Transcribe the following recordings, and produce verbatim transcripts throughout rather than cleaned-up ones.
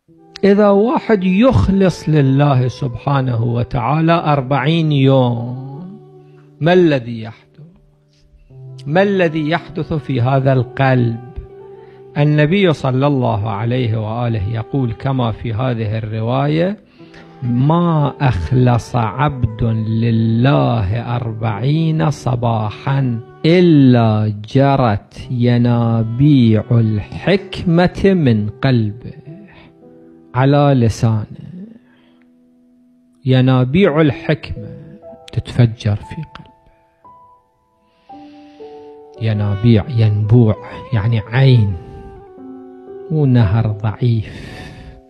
إذا واحد يخلص لله سبحانه وتعالى أربعين يوم، ما الذي يحدث؟ ما الذي يحدث في هذا القلب؟ النبي صلى الله عليه وآله يقول كما في هذه الرواية: ما أخلص عبد لله أربعين صباحا إلا جرت ينابيع الحكمة من قلبه على لسانه. ينابيع الحكمة تتفجر في قلبه. ينابيع، ينبوع يعني عين، مو نهر ضعيف.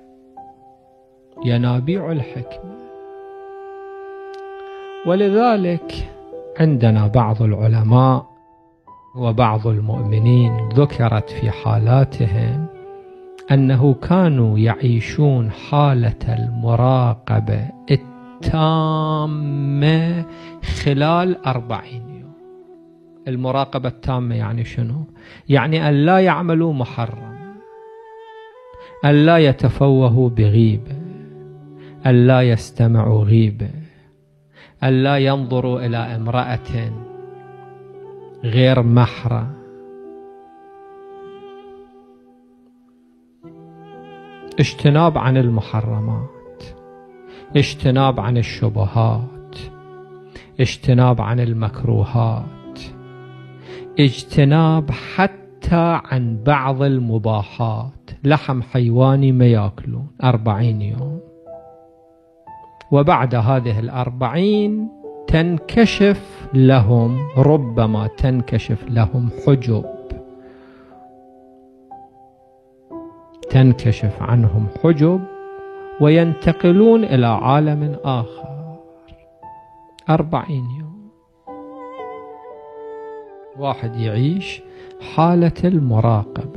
ينابيع الحكمة. ولذلك عندنا بعض العلماء وبعض المؤمنين ذكرت في حالاتهم أنه كانوا يعيشون حالة المراقبة التامة خلال أربعين يوم. المراقبة التامة يعني شنو؟ يعني أن لا يعملوا محرما، أن لا يتفوهوا بغيبة، أن لا يستمعوا غيبة، أن لا ينظروا إلى امرأة غير محرم، اجتناب عن المحرمات، اجتناب عن الشبهات، اجتناب عن المكروهات، اجتناب حتى عن بعض المباحات. لحم حيواني ما يأكلون أربعين يوم. وبعد هذه الأربعين تنكشف لهم، ربما تنكشف لهم حجب، تنكشف عنهم حجب وينتقلون إلى عالم آخر. أربعين يوم واحد يعيش حالة المراقبة.